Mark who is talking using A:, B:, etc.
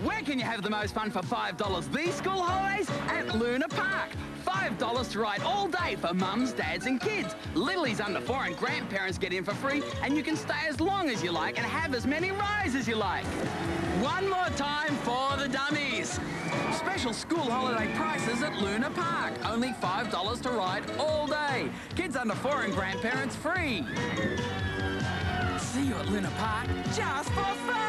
A: Where can you have the most fun for $5 these school holidays? At Luna Park. $5 to ride all day for mums, dads and kids. Littlies under 4 and grandparents get in for free, and you can stay as long as you like and have as many rides as you like. One more time for the dummies. Special school holiday prices at Luna Park. Only $5 to ride all day. Kids under 4 and grandparents free. See you at Luna Park just for fun.